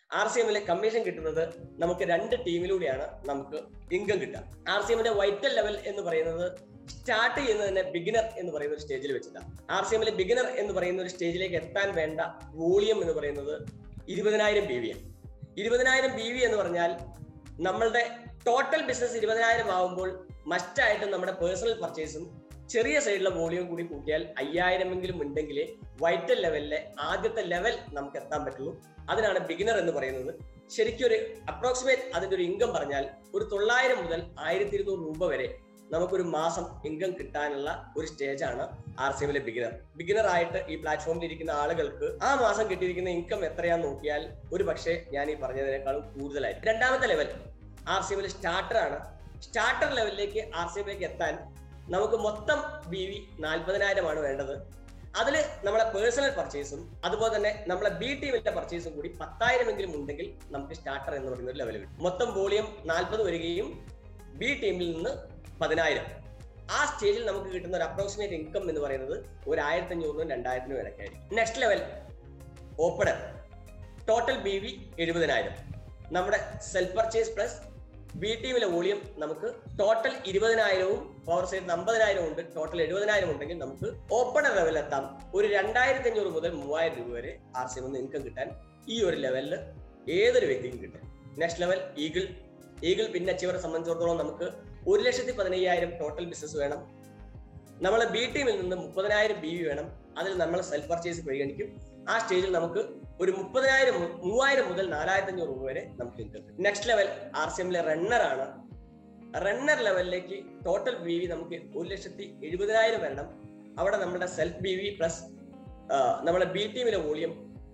RCMലെ commission കിട്ടുന്നത് നമുക്ക് 2 ടീമിലൂടെയാണ് നമുക്ക് ഇൻകം കിട്ടുക. RCMന്റെ വൈറ്റൽ ലെവൽ എന്ന് പറയുന്നത് സ്റ്റാർട്ട് ചെയ്യുന്നത് തന്നെ ബിഗിനർ എന്ന് പറയുന്ന ഒരു സ്റ്റേജിൽ വെച്ചിട്ടാണ്. RCMലെ ബിഗിനർ എന്ന് പറയുന്ന ഒരു സ്റ്റേജിലേക്ക് എത്താൻ വേണ്ട വോളിയം എന്ന് പറയുന്നത് 20,000 BV ആണ്. 20,000 BV എന്ന് പറഞ്ഞാൽ നമ്മളുടെ ടോട്ടൽ ബിസിനസ് 20,000 ആവുമ്പോൾ മസ്റ്റായിട്ടും നമ്മുടെ പേഴ്സണൽ പർച്ചേസും ചെറിയ സൈഡിലെ വോളിയം കൂടി കൂട്ടിയാൽ 5,000 എങ്കിലും ഉണ്ടെങ്കിലേ വൈറ്റൽ ലെവലിലെ ആദ്യത്തെ ലെവൽ നമുക്ക് എത്താൻ പറ്റുള്ളൂ. അതിനാണ് ബിഗിനർ എന്ന് പറയുന്നത്. ശരിക്കും ഒരു അപ്രോക്സിമേറ്റ് അതിന്റെ ഒരു ഇൻകം പറഞ്ഞാൽ ഒരു 900 മുതൽ 1,200 രൂപ വരെ നമുക്കൊരു മാസം ഇൻകം കിട്ടാനുള്ള ഒരു സ്റ്റേജാണ് RCMലെ ബിഗിനർ ആയിട്ട് ഈ പ്ലാറ്റ്ഫോമിൽ ഇരിക്കുന്ന ആളുകൾക്ക് ആ മാസം കിട്ടിയിരിക്കുന്ന ഇൻകം എത്രയാന്ന് നോക്കിയാൽ ഒരു പക്ഷേ ഞാൻ ഈ പറഞ്ഞതിനേക്കാളും കൂടുതലായിരിക്കും. രണ്ടാമത്തെ ലെവൽ RCMലെ സ്റ്റാർട്ടർ ആണ്. സ്റ്റാർട്ടർ ലെവലിലേക്ക് RCMലേക്ക് എത്താൻ നമുക്ക് മൊത്തം BV 40,000 ആണ് വേണ്ടത്. അതിൽ നമ്മളെ പേഴ്സണൽ പർച്ചേസും അതുപോലെ തന്നെ നമ്മളെ B ടീമിന്റെ പർച്ചേസും കൂടി 10,000 എങ്കിലും ഉണ്ടെങ്കിൽ നമുക്ക് സ്റ്റാർട്ടർ എന്ന് പറയുന്ന ഒരു ലെവൽ കിട്ടും. മൊത്തം വോളിയം 40 വരികയും B ടീമിൽ നിന്ന് 10,000. ആ സ്റ്റേജിൽ നമുക്ക് കിട്ടുന്ന ഒരു അപ്രോക്സിമേറ്റ് ഇൻകം എന്ന് പറയുന്നത് ഒരു 1,500-നും 2,000-നും ഇടയ്ക്കായിരിക്കും. Next level opener. Total BV 70,000. നമ്മുടെ സെൽഫ് പർച്ചേസ് പ്ലസ് B ടീമിലെ വോളിയം നമുക്ക് ടോട്ടൽ 20,000-ഉം പവർ സൈഡ് 50,000 ഉണ്ട്. ടോട്ടൽ 70,000 ഉണ്ടെങ്കിൽ നമുക്ക് ഓപ്പണർ ലെവലിൽ എത്താം. ഒരു 2,500 മുതൽ 3,000 രൂപ വരെ RCM ഇൻകം കിട്ടാൻ ഈ ഒരു ലെവലിൽ ഏതൊരു വ്യക്തിക്കും കിട്ടും. നെക്സ്റ്റ് ലെവൽ ഈഗിൾ പിന്നെ അച്ചീവറെ സംബന്ധിച്ചിടത്തോളം നമുക്ക് 1,15,000 ടോട്ടൽ ബിസിനസ് വേണം. നമ്മളെ B ടീമിൽ നിന്ന് 30,000 BV വേണം. അതിൽ നമ്മൾ സെൽഫ് പർച്ചേസ് പരിഗണിക്കും. ആ സ്റ്റേജിൽ നമുക്ക് ഒരു 3,000 മുതൽ 4,500 രൂപ വരെ നമുക്ക് ഇൻകം കിട്ടും. നെക്സ്റ്റ് ലെവൽ RCMലെ റണ്ണർ ആണ്. റണ്ണർ ലെവലിലേക്ക് ടോട്ടൽ BV നമുക്ക് 1,70,000 വരണം. അവിടെ നമ്മുടെ സെൽഫ് BV പ്ലസ് നമ്മുടെ B ടീമിലെ വോളിയം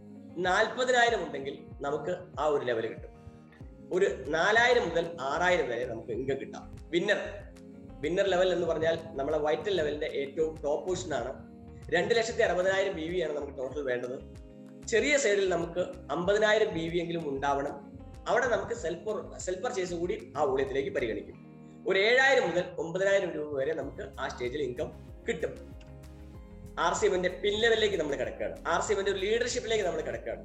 40,000 ഉണ്ടെങ്കിൽ നമുക്ക് ആ ഒരു ലെവൽ കിട്ടും. ഒരു 4,000 മുതൽ 6,000 വരെ നമുക്ക് ഇൻകം കിട്ടാം. വിന്നർ ലെവൽ എന്ന് പറഞ്ഞാൽ നമ്മളെ വൈറ്റൽ ലെവലിന്റെ ഏറ്റവും ടോപ്പ് പൊസിഷൻ ആണ്. 2,60,000 BV ആണ് നമുക്ക് ടോട്ടൽ വേണ്ടത്. ചെറിയ സൈഡിൽ നമുക്ക് 50,000 BV എങ്കിലും ഉണ്ടാവണം. അവിടെ നമുക്ക് സെൽഫ് പർച്ചേസ് കൂടി ആ വോളിയത്തിലേക്ക് പരിഗണിക്കും. ഒരു 7,000 മുതൽ 9,000 രൂപ വരെ നമുക്ക് ആ സ്റ്റേജിൽ ഇൻകം കിട്ടും. RCMന്റെ പിൻ ലെവലിലേക്ക് നമ്മൾ കിടക്കുകയാണ്. RCMന്റെ ഒരു ലീഡർഷിപ്പിലേക്ക് നമ്മൾ കിടക്കുകയാണ്.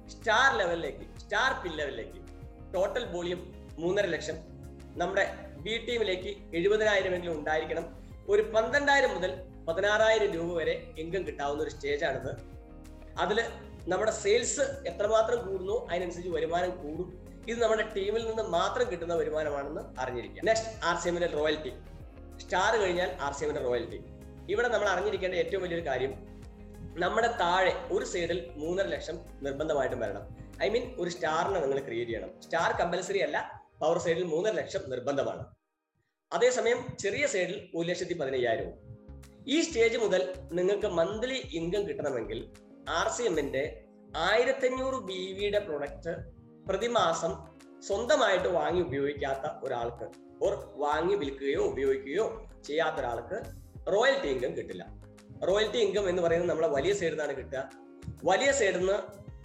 സ്റ്റാർ പിൻ ലെവലിലേക്ക് ടോട്ടൽ വോളിയം 3.5 ലക്ഷം. നമ്മുടെ B ടീമിലേക്ക് 70,000 എങ്കിലും ഉണ്ടായിരിക്കണം. ഒരു 12,000 മുതൽ 16,000 രൂപ വരെ ഇൻകം കിട്ടാവുന്ന ഒരു സ്റ്റേജാണിത്. അതിൽ നമ്മുടെ സെയിൽസ് എത്രമാത്രം കൂടുന്നു അതിനനുസരിച്ച് വരുമാനം കൂടും. ഇത് നമ്മുടെ ടീമിൽ നിന്ന് മാത്രം കിട്ടുന്ന വരുമാനമാണെന്ന് അറിഞ്ഞിരിക്കുക. Next RCMന്റെ royalty. സ്റ്റാർ കഴിഞ്ഞാൽ RCMന്റെ റോയൽറ്റി. ഇവിടെ നമ്മൾ അറിഞ്ഞിരിക്കേണ്ട ഏറ്റവും വലിയൊരു കാര്യം, നമ്മുടെ താഴെ ഒരു സൈഡിൽ 3.5 ലക്ഷം നിർബന്ധമായിട്ടും വരണം. ഒരു സ്റ്റാറിനെ നിങ്ങൾ ക്രിയേറ്റ് ചെയ്യണം. സ്റ്റാർ കമ്പൽസറി അല്ല, പവർ സൈഡിൽ 3.5 ലക്ഷം നിർബന്ധമാണ്. അതേസമയം ചെറിയ സൈഡിൽ 1,15,000. ഈ സ്റ്റേജ് മുതൽ നിങ്ങൾക്ക് മന്ത്ലി ഇൻകം കിട്ടണമെങ്കിൽ RCMന്റെ 1,500 BVയുടെ പ്രൊഡക്റ്റ് പ്രതിമാസം സ്വന്തമായിട്ട് വാങ്ങി ഉപയോഗിക്കാത്ത ഒരാൾക്ക്, വാങ്ങി വിൽക്കുകയോ ഉപയോഗിക്കുകയോ ചെയ്യാത്ത ഒരാൾക്ക് റോയൽറ്റി ഇൻകം കിട്ടില്ല. റോയൽറ്റി ഇൻകം എന്ന് പറയുന്നത് നമ്മളെ വലിയ സൈഡിൽ നിന്നാണ് കിട്ടുക. വലിയ സൈഡിൽ നിന്ന്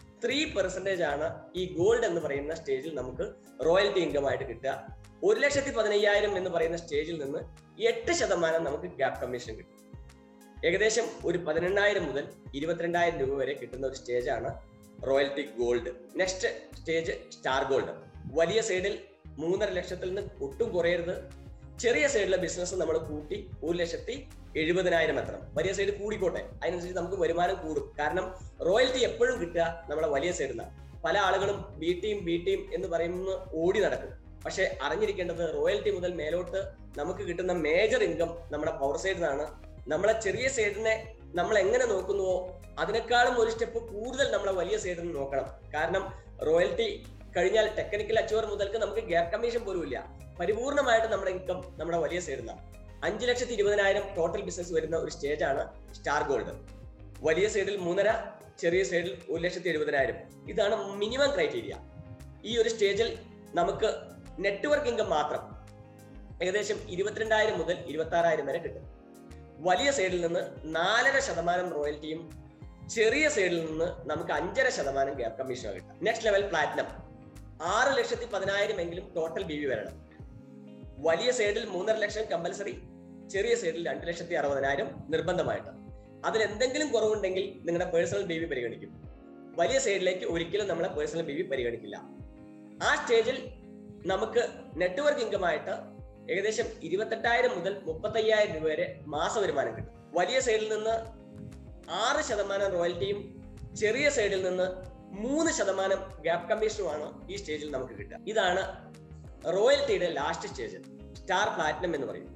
3% ആണ് ഈ ഗോൾഡ് എന്ന് പറയുന്ന സ്റ്റേജിൽ നമുക്ക് റോയൽറ്റി ഇൻകം ആയിട്ട് കിട്ടുക. 1,15,000 എന്ന് പറയുന്ന സ്റ്റേജിൽ നിന്ന് 8% നമുക്ക് ഗ്യാപ് കമ്മീഷൻ കിട്ടും. ഏകദേശം ഒരു 18,000 മുതൽ 22,000 രൂപ വരെ കിട്ടുന്ന ഒരു സ്റ്റേജാണ് royalty gold. Next stage star gold. വലിയ സൈഡിൽ 3.5 ലക്ഷത്തിൽ നിന്ന് ഒട്ടും കുറയരുത്. ചെറിയ സൈഡിലെ ബിസിനസ് നമ്മൾ കൂട്ടി 1,70,000 എത്തണം. വലിയ സൈഡ് കൂടിക്കോട്ടെ, അതിനനുസരിച്ച് നമുക്ക് വരുമാനം കൂടും. കാരണം റോയൽറ്റി എപ്പോഴും കിട്ടുക നമ്മുടെ വലിയ സൈഡിൽ നിന്നാണ്. പല ആളുകളും ബി ടീം എന്ന് പറയുന്ന ഓടി നടക്കും. പക്ഷെ അറിഞ്ഞിരിക്കേണ്ടത് റോയൽറ്റി മുതൽ മേലോട്ട് നമുക്ക് കിട്ടുന്ന മേജർ ഇൻകം നമ്മുടെ പവർ സൈഡിൽ നിന്നാണ്. നമ്മളെ ചെറിയ സൈഡിനെ നമ്മൾ എങ്ങനെ നോക്കുന്നുവോ അതിനേക്കാളും ഒരു സ്റ്റെപ്പ് കൂടുതൽ നമ്മളെ വലിയ സൈഡിൽ നിന്ന് നോക്കണം. കാരണം റോയൽറ്റി കഴിഞ്ഞാൽ ടെക്നിക്കൽ അച്ചീവർ മുതൽക്ക് നമുക്ക് ഗ്യാപ് കമ്മീഷൻ പോലും ഇല്ല. പരിപൂർണമായിട്ട് നമ്മുടെ ഇൻകം നമ്മുടെ വലിയ സൈഡിൽ നിന്നാണ്. 5,20,000 ടോട്ടൽ ബിസിനസ് വരുന്ന ഒരു സ്റ്റേജാണ് സ്റ്റാർ ഗോൾഡ്. വലിയ സൈഡിൽ 3.5, ചെറിയ സൈഡിൽ 1,70,000. ഇതാണ് മിനിമം ക്രൈറ്റീരിയ. ഈ ഒരു സ്റ്റേജിൽ നമുക്ക് നെറ്റ്വർക്ക് ഇൻകം മാത്രം ഏകദേശം 22,000 മുതൽ 26,000 വരെ കിട്ടും. വലിയ സൈഡിൽ നിന്ന് 4.5% റോയൽറ്റിയും ചെറിയ സൈഡിൽ നിന്ന് നമുക്ക് 5.5% ഗ്യാപ് കമ്മീഷനും കിട്ടും. Next level platinum. 6,10,000 എങ്കിലും ടോട്ടൽ BV വരണം. വലിയ സൈഡിൽ 3.5 ലക്ഷം കമ്പൽസറി, ചെറിയ സൈഡിൽ 2,60,000 നിർബന്ധമായിട്ട്. അതിൽ എന്തെങ്കിലും കുറവുണ്ടെങ്കിൽ നിങ്ങളുടെ പേഴ്സണൽ BV പരിഗണിക്കും. വലിയ സൈഡിലേക്ക് ഒരിക്കലും നമ്മളെ പേഴ്സണൽ ബി വി പരിഗണിക്കില്ല. ആ സ്റ്റേജിൽ നമുക്ക് നെറ്റ്വർക്ക് ഇൻകം ആയിട്ട് ഏകദേശം 28,000 മുതൽ 35,000 രൂപ വരെ മാസ വരുമാനം കിട്ടും. വലിയ സൈഡിൽ നിന്ന് 6% റോയൽറ്റിയും ചെറിയ സൈഡിൽ നിന്ന് 3% ഗ്യാപ് കമ്മീഷനുമാണ് ഈ സ്റ്റേജിൽ നമുക്ക് കിട്ടുക. ഇതാണ് റോയൽറ്റിയുടെ ലാസ്റ്റ് സ്റ്റേജ്, സ്റ്റാർ പ്ലാറ്റിനം എന്ന് പറയും.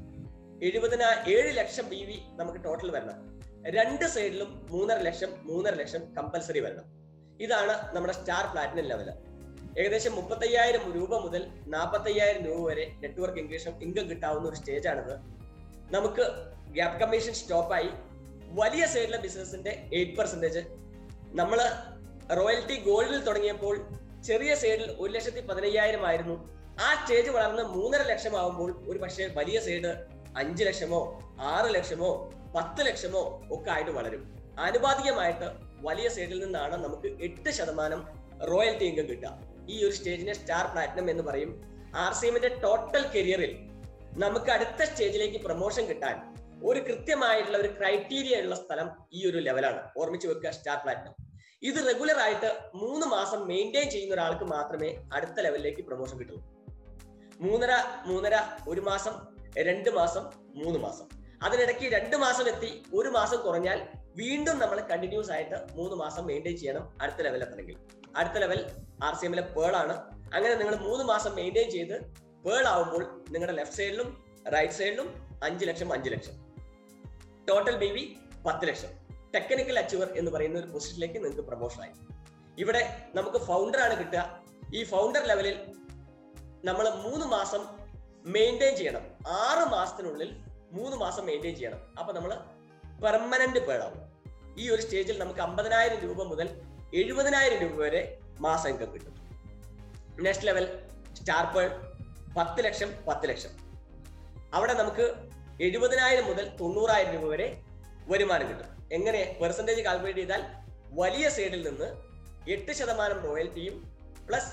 7 ലക്ഷം ബി വി നമുക്ക് ടോട്ടൽ വരണം. 2 സൈഡിലും 3.5 ലക്ഷം കമ്പൽസറി വരണം. ഇതാണ് നമ്മുടെ സ്റ്റാർ പ്ലാറ്റിനം ലെവല്. ഏകദേശം 35,000 രൂപ മുതൽ 45,000 രൂപ വരെ നെറ്റ്വർക്ക് ഇൻകം കിട്ടാവുന്ന ഒരു സ്റ്റേജാണിത്. നമുക്ക് ഗ്യാപ് കമ്മീഷൻ സ്റ്റോപ്പായി. വലിയ സൈഡിലെ ബിസിനസിന്റെ 8%. നമ്മൾ റോയൽറ്റി ഗോൾഡിൽ തുടങ്ങിയപ്പോൾ ചെറിയ സൈഡിൽ 1,15,000 ആയിരുന്നു. ആ സ്റ്റേജ് വളർന്ന് 3.5 ലക്ഷം ആവുമ്പോൾ ഒരു പക്ഷേ വലിയ സൈഡ് 5 ലക്ഷമോ 6 ലക്ഷമോ 10 ലക്ഷമോ ഒക്കെ ആയിട്ട് വളരും. ആനുപാതികമായിട്ട് വലിയ സൈഡിൽ നിന്നാണ് നമുക്ക് 8% റോയൽറ്റി ഇൻകം കിട്ടുക. ഈ ഒരു സ്റ്റേജിനെ സ്റ്റാർ പ്ലാറ്റിനം എന്ന് പറയും. RCMന്റെ ടോട്ടൽ കരിയറിൽ നമുക്ക് അടുത്ത സ്റ്റേജിലേക്ക് പ്രൊമോഷൻ കിട്ടാൻ ഒരു കൃത്യമായിട്ടുള്ള ഒരു ക്രൈറ്റീരിയ ഉള്ള സ്ഥലം ഈ ഒരു ലെവലാണ്. ഓർമ്മിച്ച് വെക്കുക, സ്റ്റാർ പ്ലാറ്റിനം. ഇത് റെഗുലർ ആയിട്ട് 3 മാസം മെയിൻറ്റെയിൻ ചെയ്യുന്ന ഒരാൾക്ക് മാത്രമേ അടുത്ത ലെവലിലേക്ക് പ്രൊമോഷൻ കിട്ടുള്ളൂ. 3.5 1 മാസം, 2 മാസം, 3 മാസം. അതിനിടയ്ക്ക് 2 മാസം എത്തി 1 മാസം കുറഞ്ഞാൽ വീണ്ടും നമ്മൾ കണ്ടിന്യൂസ് ആയിട്ട് 3 മാസം മെയിൻറ്റെയിൻ ചെയ്യണം അടുത്ത ലെവൽ എത്തണമെങ്കിൽ. അടുത്ത ലെവൽ RCMലെ പേൾ ആണ്. അങ്ങനെ നിങ്ങൾ 3 മാസം മെയിൻറ്റെയിൻ ചെയ്ത് പേൾ ആവുമ്പോൾ നിങ്ങളുടെ ലെഫ്റ്റ് സൈഡിലും റൈറ്റ് സൈഡിലും 5 lakh 5 lakh, total B V 10 lakh. Technical achiever എന്ന് പറയുന്ന ഒരു പൊസിഷനിലേക്ക് നിങ്ങൾക്ക് പ്രൊമോഷൻ ആയി. ഇവിടെ നമുക്ക് ഫൗണ്ടർ ആണ് കിട്ടുക. ഈ ഫൗണ്ടർ ലെവലിൽ നമ്മൾ 3 മാസം മെയിൻറ്റെയിൻ ചെയ്യണം. 6 മാസത്തിനുള്ളിൽ 3 മാസം മെയിൻറ്റെയിൻ ചെയ്യണം. അപ്പൊ നമ്മൾ പെർമനന്റ് പേളാവും. ഈ ഒരു സ്റ്റേജിൽ നമുക്ക് 50,000 രൂപ മുതൽ 70,000 രൂപ വരെ മാസം ഇൻകം കിട്ടും. Next level star pearl 10 lakh 10 lakh. അവിടെ നമുക്ക് 70,000 മുതൽ 90,000 രൂപ വരെ വരുമാനം കിട്ടും. എങ്ങനെ പെർസെന്റേജ് കാൽക്കുലേറ്റ് ചെയ്താൽ വലിയ സൈഡിൽ നിന്ന് 8% റോയൽറ്റിയും പ്ലസ്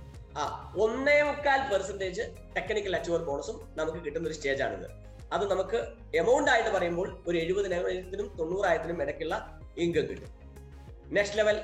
1.25% ടെക്നിക്കൽ അച്ചീവർ ബോണസും നമുക്ക് കിട്ടുന്ന ഒരു സ്റ്റേജ് ആണിത്. അത് നമുക്ക് എമൗണ്ട് ആയിട്ട് പറയുമ്പോൾ ഒരു 70,000-നും 90,000-നും ഇടയ്ക്കുള്ള ഇൻകം കിട്ടും. നെക്സ്റ്റ് ലെവൽ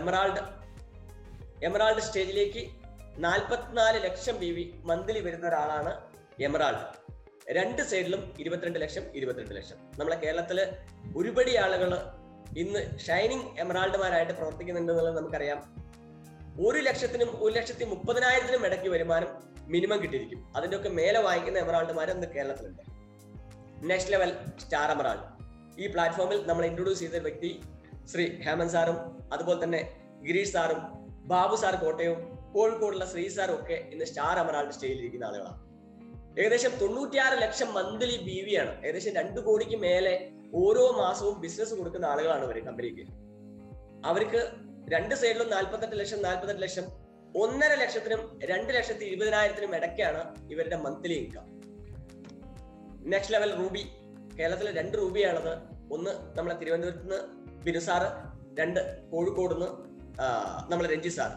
എമറാൾഡ് സ്റ്റേജിലേക്ക് 44 ലക്ഷം ബി വി മന്ത്ലി വരുന്ന ഒരാളാണ് എമറാൾഡ്. 2 സൈഡിലും 22 ലക്ഷം 22 ലക്ഷം. നമ്മളെ കേരളത്തില് ഒരുപടി ആളുകൾ ഇന്ന് ഷൈനിങ് എമറാൾഡുമാരായിട്ട് പ്രവർത്തിക്കുന്നുണ്ട് എന്നുള്ളത് നമുക്കറിയാം. 1 ലക്ഷത്തിനും 1,30,000-നും ഇടയ്ക്ക് വരുമാനം മിനിമം കിട്ടിയിരിക്കും. അതിന്റെ ഒക്കെ മേലെ വാങ്ങിക്കുന്ന എമറാൾഡുമാർ ഇന്ന് കേരളത്തിലുണ്ട്. Next level star emerald. ഈ പ്ലാറ്റ്ഫോമിൽ നമ്മൾ ഇൻട്രൊഡ്യൂസ് ചെയ്ത വ്യക്തി ശ്രീ ഹേമന്ത് സാറും അതുപോലെ തന്നെ ഗിരീഷ് സാറും ബാബു സാർ കോട്ടയവും കോഴിക്കോടുള്ള ശ്രീ സാറും ഒക്കെ ഇന്ന് സ്റ്റാർ എമറാൾഡ് സ്റ്റേജിൽ ഇരിക്കുന്ന ആളുകളാണ്. ഏകദേശം 96 ലക്ഷം മന്ത്ലി ബി വി ആണ്. ഏകദേശം 2 കോടിക്ക് മേലെ ഓരോ മാസവും ബിസിനസ് കൊടുക്കുന്ന ആളുകളാണ് ഇവര് കമ്പനിക്ക്. അവർക്ക് 2 സൈഡിലും 48 ലക്ഷം 48 ലക്ഷം, 1.5 ലക്ഷത്തിനും 2,20,000-നും ഇടയ്ക്കാണ് ഇവരുടെ monthly income. Next level ruby. കേരളത്തിൽ 2 റൂബിയാണത്. ഒന്ന് നമ്മളെ തിരുവനന്തപുരത്ത് നിന്ന് ബിനു സാറ്, 2 കോഴിക്കോട് നിന്ന് നമ്മളെ രഞ്ജിത്ത് സാർ.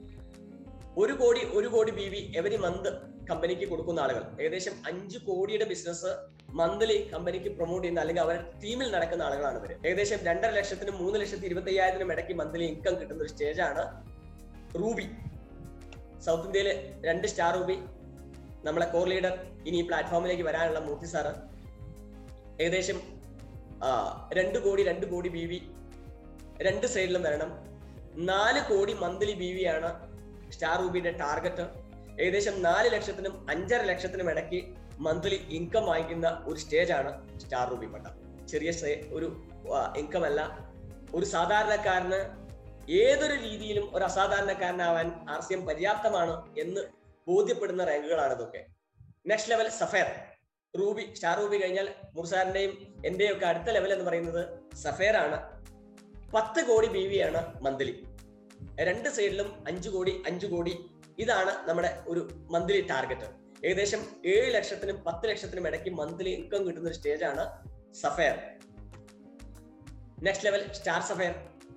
1 കോടി ബി വി എവരി മന്ത് കമ്പനിക്ക് കൊടുക്കുന്ന ആളുകൾ. ഏകദേശം 5 കോടിയുടെ ബിസിനസ് മന്ത്ലി കമ്പനിക്ക് പ്രൊമോട്ട് ചെയ്യുന്ന അല്ലെങ്കിൽ അവരുടെ ടീമിൽ നടക്കുന്ന ആളുകളാണ് ഇവര്. ഏകദേശം 2.5 ലക്ഷത്തിനും 3,25,000-നും ഇടയ്ക്ക് മന്ത്ലി ഇൻകം കിട്ടുന്ന ഒരു സ്റ്റേജാണ് റൂബി. സൗത്ത് ഇന്ത്യയിലെ 2 സ്റ്റാർ റൂബി. നമ്മളെ കോർ ലീഡർ ഇനി ഈ പ്ലാറ്റ്ഫോമിലേക്ക് വരാനുള്ള മൂർത്തി സാറ്. ഏകദേശം 2 കോടി ബി വി 2 സൈഡിലും വരണം. 4 കോടി മന്ത്ലി ബി വി ആണ് സ്റ്റാർ റൂബിയുടെ ടാർഗറ്റ്. ഏകദേശം 4 ലക്ഷത്തിനും 5.5 ലക്ഷത്തിനും ഇടയ്ക്ക് മന്ത്ലി ഇൻകം വാങ്ങിക്കുന്ന ഒരു സ്റ്റേജാണ് സ്റ്റാർ റൂബി പട്ട. ചെറിയ ഒരു ഇൻകം അല്ല. ഒരു സാധാരണക്കാരന് ഏതൊരു രീതിയിലും ഒരു അസാധാരണക്കാരനാവാൻ RCM പര്യാപ്തമാണ് എന്ന് ബോധ്യപ്പെടുന്ന റാങ്കുകളാണ് ഇതൊക്കെ. Next level sapphire ruby. Star ruby കഴിഞ്ഞാൽ മുർസാറിന്റെയും എന്റെയും ഒക്കെ അടുത്ത ലെവൽ എന്ന് പറയുന്നത് സഫയർ ആണ്. 10 കോടി ബി വി ആണ് മന്ത്ലി. 2 സൈഡിലും 5 കോടി. ഇതാണ് നമ്മുടെ ഒരു മന്ത്ലി ടാർഗറ്റ്. ഏകദേശം 7 ലക്ഷത്തിനും 10 ലക്ഷത്തിനും ഇടയ്ക്ക് മന്ത്ലി ഇൻകം കിട്ടുന്ന ഒരു സ്റ്റേജാണ് sapphire. Next level star sapphire.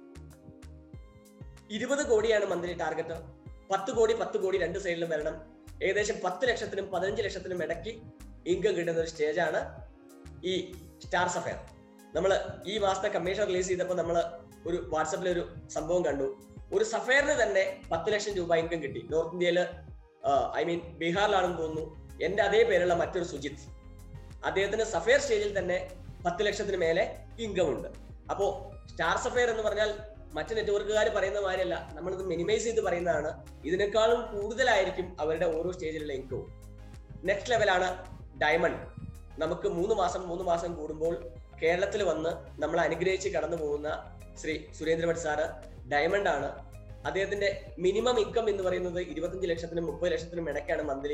20 കോടിയാണ് മന്ത്ലി ടാർഗറ്റ്. 10 കോടി 2 സൈഡിലും വരണം. ഏകദേശം 10 ലക്ഷത്തിനും 15 ലക്ഷത്തിനും ഇടയ്ക്ക് ഇൻകം കിട്ടുന്ന ഒരു സ്റ്റേജാണ് ഈ സ്റ്റാർ സഫയർ. നമ്മൾ ഈ മാസത്തെ കമ്മീഷൻ റിലീസ് ചെയ്തപ്പോൾ നമ്മൾ ഒരു വാട്സപ്പിൽ ഒരു സംഭവം കണ്ടു. ഒരു സഫയറിന് തന്നെ 10 ലക്ഷം രൂപ ഇൻകം കിട്ടി. നോർത്ത് ഇന്ത്യയില് ബീഹാറിലാണെന്ന് തോന്നുന്നു. എന്റെ അതേ പേരുള്ള മറ്റൊരു സുജിത്ത്, അദ്ദേഹത്തിന് സഫയർ സ്റ്റേജിൽ തന്നെ 10 ലക്ഷത്തിന് മേലെ ഇൻകം ഉണ്ട്. അപ്പോ സ്റ്റാർ സഫയർ എന്ന് പറഞ്ഞാൽ മറ്റു നെറ്റ്വർക്കുകാർ പറയുന്ന മാതിരിയല്ല, നമ്മളിത് മിനിമൈസ് ചെയ്ത് പറയുന്നതാണ്. ഇതിനേക്കാളും കൂടുതലായിരിക്കും അവരുടെ ഓരോ സ്റ്റേജിലുള്ള ഇൻകവും. നെക്സ്റ്റ് ലെവലാണ് ഡയമണ്ട്. നമുക്ക് 3 മാസം കൂടുമ്പോൾ കേരളത്തിൽ വന്ന് നമ്മൾ അനുഗ്രഹിച്ച് കടന്നു പോകുന്ന ശ്രീ സുരേന്ദ്രഭട്ട് സാറ് ഡയമണ്ട് ആണ്. അദ്ദേഹത്തിന്റെ മിനിമം ഇൻകം എന്ന് പറയുന്നത് 25 ലക്ഷത്തിനും 30 ലക്ഷത്തിനും ഇടയ്ക്കാണ് മന്ത്ലി.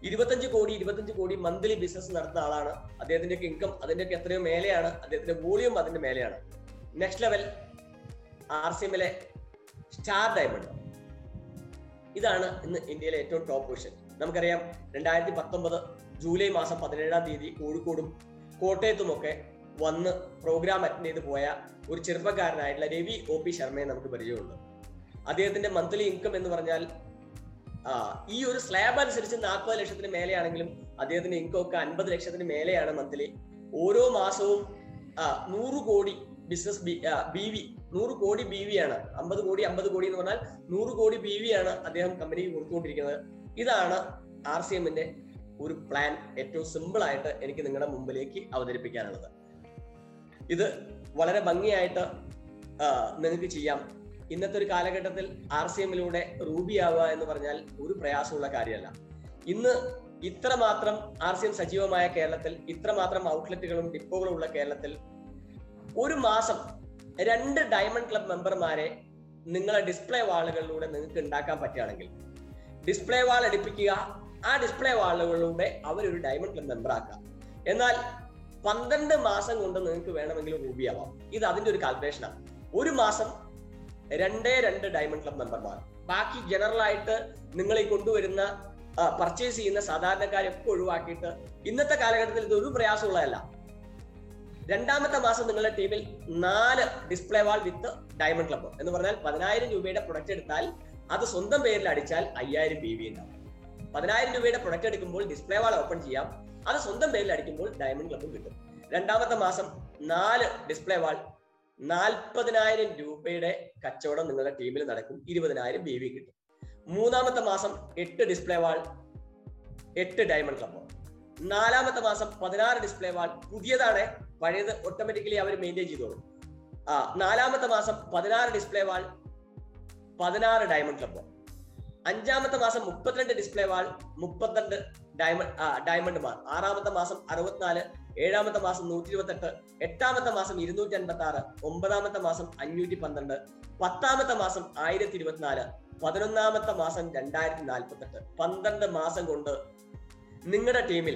25 കോടി മന്ത്ലി ബിസിനസ് നടത്തുന്ന ആളാണ്. അദ്ദേഹത്തിന്റെ ഇൻകം അതിന്റെയൊക്കെ എത്രയോ മേലെയാണ്, അദ്ദേഹത്തിന്റെ വോളിയം അതിന്റെ മേലെയാണ്. നെക്സ്റ്റ് ലെവൽ RCMലെ സ്റ്റാർ ഡയമണ്ട്. ഇതാണ് ഇന്ന് ഇന്ത്യയിലെ ഏറ്റവും ടോപ്പ് പൊസിഷൻ. നമുക്കറിയാം 2019 ജൂലൈ മാസം 17-ാം തീയതി കോഴിക്കോടും കോട്ടയത്തുമൊക്കെ വന്ന് പ്രോഗ്രാം അറ്റൻഡ് ചെയ്ത് പോയ ഒരു ചെറുപ്പക്കാരനായിട്ടുള്ള രവി OP ശർമ്മയെ നമുക്ക് പരിചയമുണ്ട്. അദ്ദേഹത്തിന്റെ മന്ത്ലി ഇൻകം എന്ന് പറഞ്ഞാൽ ഈ ഒരു സ്ലാബ് അനുസരിച്ച് 40 ലക്ഷത്തിന് മേലെയാണെങ്കിലും അദ്ദേഹത്തിന്റെ ഇൻകം ഒക്കെ 50 ലക്ഷത്തിന് മേലെയാണ് മന്ത്ലി. ഓരോ മാസവും 100 കോടി ബിസിനസ് BV 100 കോടി BV ആണ്. 50 കോടി എന്ന് പറഞ്ഞാൽ 100 കോടി BV ആണ് അദ്ദേഹം കമ്പനിക്ക് കൊടുത്തുകൊണ്ടിരിക്കുന്നത്. ഇതാണ് RCMന്റെ ഒരു പ്ലാൻ. ഏറ്റവും സിമ്പിൾ ആയിട്ട് എനിക്ക് നിങ്ങളുടെ മുമ്പിലേക്ക് അവതരിപ്പിക്കാനുള്ളത്. ഇത് വളരെ ഭംഗിയായിട്ട് നിങ്ങൾക്ക് ചെയ്യാം. ഇന്നത്തെ ഒരു കാലഘട്ടത്തിൽ RCMലൂടെ റൂബി ആവുക എന്ന് പറഞ്ഞാൽ ഒരു പ്രയാസമുള്ള കാര്യമല്ല. ഇന്ന് ഇത്രമാത്രം RCM സജീവമായ കേരളത്തിൽ, ഇത്രമാത്രം ഔട്ട്ലെറ്റുകളും ഡിപ്പോകളും ഉള്ള കേരളത്തിൽ ഒരു മാസം 2 ഡയമണ്ട് ക്ലബ് മെമ്പർമാരെ നിങ്ങളെ ഡിസ്പ്ലേ വാളുകളിലൂടെ നിങ്ങൾക്ക് ഉണ്ടാക്കാൻ പറ്റുകയാണെങ്കിൽ ഡിസ്പ്ലേ വാൾ അടുപ്പിക്കുക. ആ ഡിസ്പ്ലേ വാളുകളിലൂടെ അവരൊരു ഡയമണ്ട് ക്ലബ് മെമ്പർ ആക്കുക. എന്നാൽ 12 മാസം കൊണ്ട് നിങ്ങൾക്ക് വേണമെങ്കിൽ റൂബി ആവാം. ഇത് അതിന്റെ ഒരു കാൽക്കുലേഷനാണ്. ഒരു മാസം 2 ഡയമണ്ട് ക്ലബ് മെമ്പർമാർ. ബാക്കി ജനറൽ ആയിട്ട് നിങ്ങൾ ഈ കൊണ്ടുവരുന്ന പർച്ചേസ് ചെയ്യുന്ന സാധാരണക്കാരൊക്കെ ഒഴിവാക്കിയിട്ട് ഇന്നത്തെ കാലഘട്ടത്തിൽ ഇത് ഒരു പ്രയാസമുള്ളതല്ല. 2ാമത്തെ മാസം നിങ്ങളുടെ ടീമിൽ 4 display wall with diamond club എന്ന് പറഞ്ഞാൽ 10,000 രൂപയുടെ പ്രൊഡക്റ്റ് എടുത്താൽ അത് സ്വന്തം പേരിൽ അടിച്ചാൽ 5000 BV ഉണ്ടാവും. 10,000 രൂപയുടെ പ്രൊഡക്റ്റ് എടുക്കുമ്പോൾ ഡിസ്പ്ലേ വാൾ ഓപ്പൺ ചെയ്യാം, അത് സ്വന്തം പേരിൽ അടിക്കുമ്പോൾ ഡയമണ്ട് ക്ലബും കിട്ടും. 2ാമത്തെ മാസം 4 ഡിസ്പ്ലേ വാൾ 40,000 രൂപയുടെ കച്ചവടം നിങ്ങളുടെ ടീമിൽ നടക്കും, 20,000 BV കിട്ടും. 3ാമത്തെ മാസം 8 ഡിസ്പ്ലേ വാൾ 8 ഡയമണ്ട് ക്ലബ്. 4ാമത്തെ മാസം 16 ഡിസ്പ്ലേ വാൾ. പുതിയതാണ്, പഴയത് ഓട്ടോമാറ്റിക്കലി അവർ മെയിൻറ്റെയിൻ ചെയ്തോളും. 4ാമത്തെ മാസം 16 ഡിസ്പ്ലേ വാൾ 16 ഡയമണ്ട് ക്ലബ്. 5ാമത്തെ മാസം 32 ഡിസ്പ്ലേ വാൾ 32 ഡയമണ്ട്മാർ. 6ാമത്തെ മാസം 64, 7ാമത്തെ മാസം 128, 8ാമത്തെ മാസം 256, 9ാമത്തെ മാസം 512, 10ാമത്തെ മാസം 1024, 11ാമത്തെ മാസം 2048. 12 മാസം കൊണ്ട് നിങ്ങളുടെ ടീമിൽ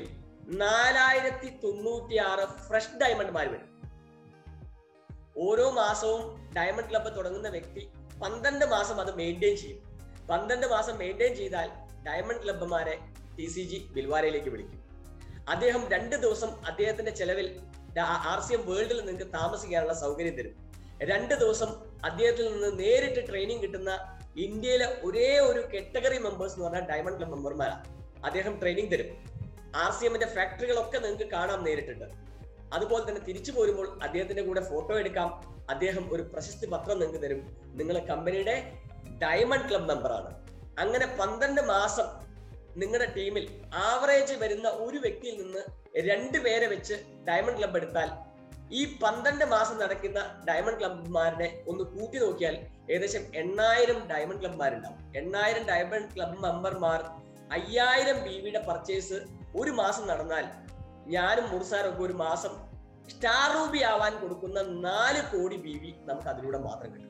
4096 ഫ്രഷ് ഡയമണ്ട്മാർ വരും. ഓരോ മാസവും ഡയമണ്ട് ക്ലബ്ബ് തുടങ്ങുന്ന വ്യക്തി 12 മാസം അത് മെയിൻറ്റെയിൻ ചെയ്യും. 12 മാസം മെയിൻറ്റെയിൻ ചെയ്താൽ ഡയമണ്ട് ക്ലബ്ബുമാരെ TCG ബിൽവാരയിലേക്ക് വിളിക്കും. അദ്ദേഹം 2 ദിവസം അദ്ദേഹത്തിന്റെ ചെലവിൽ RCM വേൾഡിൽ നിങ്ങൾക്ക് താമസിക്കാനുള്ള സൗകര്യം തരും. 2 ദിവസം അദ്ദേഹത്തിൽ നിന്ന് നേരിട്ട് ട്രെയിനിങ് കിട്ടുന്ന ഇന്ത്യയിലെ ഒരേ ഒരു കാറ്റഗറി മെമ്പേഴ്സ് എന്ന് പറഞ്ഞാൽ ഡയമണ്ട് ക്ലബ് മെമ്പർമാരാണ്. അദ്ദേഹം ട്രെയിനിങ് തരും. RCMന്റെ ഫാക്ടറികളൊക്കെ നിങ്ങൾക്ക് കാണാം നേരിട്ടിട്ട്. അതുപോലെ തന്നെ തിരിച്ചു പോരുമ്പോൾ അദ്ദേഹത്തിന്റെ കൂടെ ഫോട്ടോ എടുക്കാം. അദ്ദേഹം ഒരു പ്രശസ്തി പത്രം നിങ്ങൾക്ക് തരും. നിങ്ങൾ കമ്പനിയുടെ ഡയമണ്ട് ക്ലബ് മെമ്പറാണ്. അങ്ങനെ 12 മാസം നിങ്ങളുടെ ടീമിൽ ആവറേജ് വരുന്ന ഒരു വ്യക്തിയിൽ നിന്ന് 2 പേരെ വെച്ച് ഡയമണ്ട് ക്ലബ് എടുത്താൽ ഈ 12 മാസം നടക്കുന്ന ഡയമണ്ട് ക്ലബ്ബുമാരുടെ ഒന്ന് കൂട്ടി നോക്കിയാൽ ഏകദേശം 8000 ഡയമണ്ട് ക്ലബ്ബുമാരുണ്ടാവും. 8000 ഡയമണ്ട് ക്ലബ് മെമ്പർമാർ 5000 BVയുടെ പർച്ചേസ് ഒരു മാസം നടന്നാൽ ഞാനും മുർസാരൊക്കെ ഒരു മാസം സ്റ്റാർ റൂബി ആവാൻ കൊടുക്കുന്ന 4 കോടി BV നമുക്ക് അതിലൂടെ മാത്രം കിട്ടും.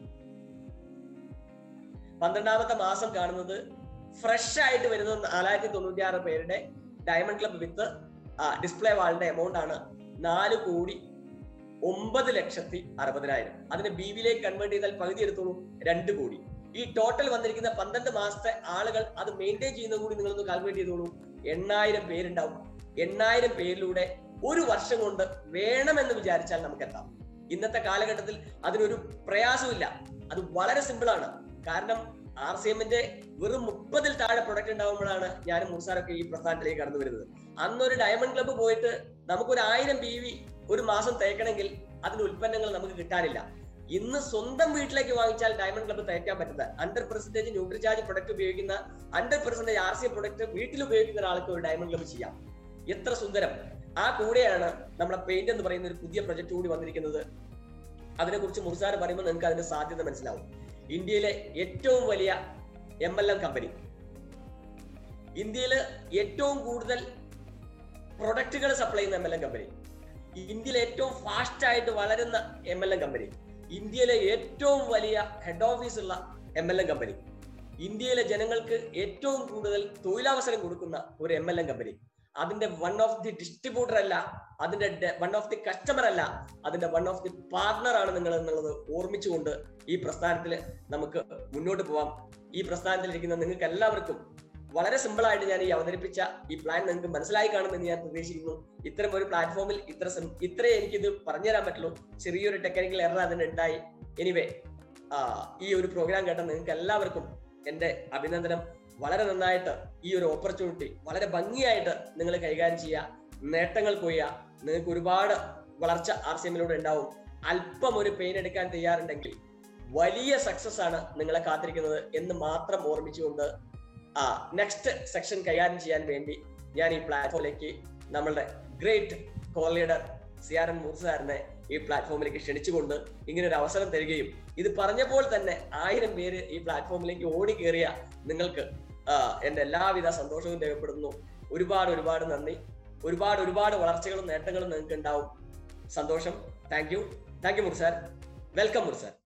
12ാമത്തെ മാസം കാണുന്നത് ഫ്രഷ് ആയിട്ട് വരുന്ന 4096 പേരുടെ ഡയമണ്ട് ക്ലബ് വിത്ത് ഡിസ്പ്ലേ വാളിന്റെ എമൗണ്ട് ആണ് 4,09,60,000. അതിനെ BVയിലേക്ക് കൺവേർട്ട് ചെയ്താൽ പകുതി എടുത്തോളൂ, 2 കോടി. ഈ ടോട്ടൽ വന്നിരിക്കുന്ന 12 മാസത്തെ ആളുകൾ അത് മെയിൻറ്റെയിൻ ചെയ്യുന്ന കൂടി നിങ്ങളൊന്ന് കാൽക്കുലേറ്റ് ചെയ്തോളൂ. 8000 പേരുണ്ടാവും. 8000 പേരിലൂടെ ഒരു വർഷം കൊണ്ട് വേണമെന്ന് വിചാരിച്ചാൽ നമുക്ക് എത്താം. ഇന്നത്തെ കാലഘട്ടത്തിൽ അതിനൊരു പ്രയാസമില്ല. അത് വളരെ സിമ്പിൾ ആണ്. കാരണം RCMന്റെ വെറും 30-ൽ താഴെ പ്രൊഡക്റ്റ് ഉണ്ടാവുമ്പോഴാണ് ഞാനും മുർസാരൊക്കെ ഈ പ്രസ്ഥാനത്തിലേക്ക് കടന്നു വരുന്നത്. അന്നൊരു ഡയമണ്ട് ക്ലബ്ബ് പോയിട്ട് നമുക്കൊരു 1000 BV ഒരു മാസം തേക്കണമെങ്കിൽ അതിന്റെ ഉൽപ്പന്നങ്ങൾ നമുക്ക് കിട്ടാനില്ല. ഇന്ന് സ്വന്തം വീട്ടിലേക്ക് വാങ്ങിച്ചാൽ ഡയമണ്ട് ക്ലബ്ബ് തേക്കാൻ പറ്റുന്ന 100% ന്യൂട്രിചാർജ് പ്രൊഡക്റ്റ് ഉപയോഗിക്കുന്ന 100% RCM പ്രൊഡക്റ്റ് വീട്ടിൽ ഉപയോഗിക്കുന്ന ഒരാൾക്ക് ഒരു ഡയമണ്ട് ക്ലബ്ബ് ചെയ്യാം. എത്ര സുന്ദരം! ആ കൂടെയാണ് നമ്മുടെ പെയിന്റ് എന്ന് പറയുന്ന ഒരു പുതിയ പ്രൊജക്ട് കൂടി വന്നിരിക്കുന്നത്. അതിനെക്കുറിച്ച് മുർസാർ പറയുമ്പോൾ നിങ്ങൾക്ക് അതിന്റെ സാധ്യത മനസ്സിലാവും. ഇന്ത്യയിലെ ഏറ്റവും വലിയ MLM കമ്പനി, ഇന്ത്യയില് ഏറ്റവും കൂടുതൽ പ്രൊഡക്റ്റുകൾ സപ്ലൈ ചെയ്യുന്ന MLM കമ്പനി, ഇന്ത്യയിലെ ഏറ്റവും ഫാസ്റ്റ് ആയിട്ട് വളരുന്ന MLM കമ്പനി, ഇന്ത്യയിലെ ഏറ്റവും വലിയ ഹെഡ് ഓഫീസ് ഉള്ള MLM കമ്പനി, ഇന്ത്യയിലെ ജനങ്ങൾക്ക് ഏറ്റവും കൂടുതൽ തൊഴിലവസരം കൊടുക്കുന്ന ഒരു MLM കമ്പനി. അതിന്റെ വൺ ഓഫ് ദി ഡിസ്ട്രിബ്യൂട്ടർ അല്ല, അതിന്റെ വൺ ഓഫ് ദി കസ്റ്റമർ അല്ല, അതിന്റെ വൺ ഓഫ് ദി പാർട്ണർ ആണ് നിങ്ങൾ എന്നുള്ളത് ഓർമ്മിച്ചുകൊണ്ട് ഈ പ്രസ്ഥാനത്തിൽ നമുക്ക് മുന്നോട്ട് പോവാം. ഈ പ്രസ്ഥാനത്തിലിരിക്കുന്ന നിങ്ങൾക്ക് എല്ലാവർക്കും വളരെ സിമ്പിൾ ആയിട്ട് ഞാൻ ഈ അവതരിപ്പിച്ച ഈ പ്ലാൻ നിങ്ങൾക്ക് മനസ്സിലായി കാണുമെന്ന് ഞാൻ പ്രതീക്ഷിക്കുന്നു. ഇത്തരം ഒരു പ്ലാറ്റ്ഫോമിൽ ഇത്രേ എനിക്കിത് പറഞ്ഞു തരാൻ പറ്റുള്ളൂ. ചെറിയൊരു ടെക്നിക്കൽ എറർ അതിന് ഉണ്ടായി. എനിവേ, ഈ ഒരു പ്രോഗ്രാം കേട്ട നിങ്ങൾക്ക് എല്ലാവർക്കും എന്റെ അഭിനന്ദനം. വളരെ നന്നായിട്ട് ഈ ഒരു ഓപ്പർച്യൂണിറ്റി വളരെ ഭംഗിയായിട്ട് നിങ്ങൾ കൈകാര്യം ചെയ്യുക, നേട്ടങ്ങൾ കൊയ്യുക. നിങ്ങൾക്ക് ഒരുപാട് വളർച്ച RCMലൂടെ ഉണ്ടാവും. അല്പം ഒരു പെയിൻ എടുക്കാൻ തയ്യാറുണ്ടെങ്കിൽ വലിയ സക്സസ് ആണ് നിങ്ങളെ കാത്തിരിക്കുന്നത് എന്ന് മാത്രം ഓർമ്മിച്ചുകൊണ്ട് നെക്സ്റ്റ് സെക്ഷൻ കൈകാര്യം ചെയ്യാൻ വേണ്ടി ഞാൻ ഈ പ്ലാറ്റ്ഫോമിലേക്ക് നമ്മളുടെ ഗ്രേറ്റ് കോ ലീഡർ CRN മുർസാറിനെ ഈ പ്ലാറ്റ്ഫോമിലേക്ക് ക്ഷണിച്ചുകൊണ്ട് ഇങ്ങനെ ഒരു അവസരം തരികയും ഇത് പറഞ്ഞപ്പോൾ തന്നെ 1000 പേര് ഈ പ്ലാറ്റ്ഫോമിലേക്ക് ഓടി കയറിയ നിങ്ങൾക്ക് എന്റെ എല്ലാവിധ സന്തോഷവും രേഖപ്പെടുന്നു. ഒരുപാട് നന്ദി. ഒരുപാട് വളർച്ചകളും നേട്ടങ്ങളും നിങ്ങൾക്ക് ഉണ്ടാവും. സന്തോഷം. താങ്ക് യു മുർസാർ. വെൽക്കം മുർസാർ.